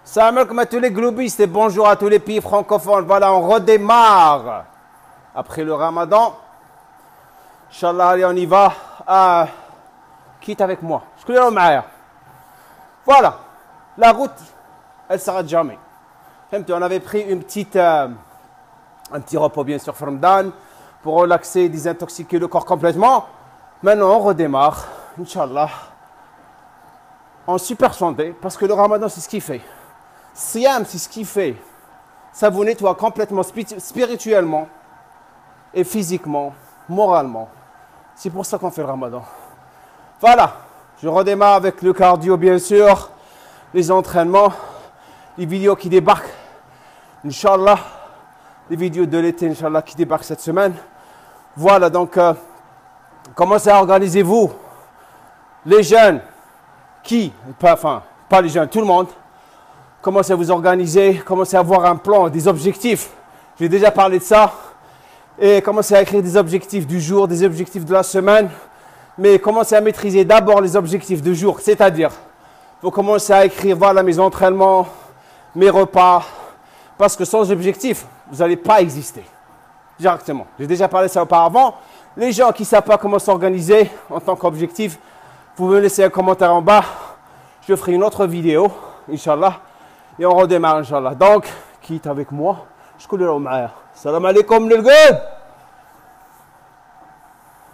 Salam alaikum à tous les globistes et bonjour à tous les pays francophones. Voilà, on redémarre après le ramadan. Inch'Allah, allez, on y va. Quitte avec moi. Je connais le maire. Voilà, la route, elle ne s'arrête jamais. On avait pris un petit repos, bien sûr, Ramadan, pour relaxer, désintoxiquer le corps complètement. Maintenant, on redémarre, Inch'Allah, en super santé, parce que le ramadan, c'est ce qu'il fait. Siyam, c'est ce qu'il fait. Ça vous nettoie complètement spirituellement et physiquement, moralement. C'est pour ça qu'on fait le ramadan. Voilà, je redémarre avec le cardio, bien sûr, les entraînements, les vidéos qui débarquent, Inch'Allah, les vidéos de l'été, Inch'Allah, qui débarquent cette semaine. Voilà, donc, commencez à organiser vous, les jeunes, pas les jeunes, tout le monde. Commencez à vous organiser, commencez à avoir un plan, des objectifs. J'ai déjà parlé de ça. Et commencez à écrire des objectifs du jour, des objectifs de la semaine. Mais commencez à maîtriser d'abord les objectifs du jour. C'est-à-dire, vous commencez à écrire, voilà mes entraînements, mes repas. Parce que sans objectif, vous n'allez pas exister. Directement. J'ai déjà parlé de ça auparavant. Les gens qui ne savent pas comment s'organiser en tant qu'objectif, vous me laissez un commentaire en bas. Je ferai une autre vidéo, Inch'Allah. Et on redémarre, Inch'Allah. Donc, quitte avec moi. Je connais le maire. Salam alaikum, les gars.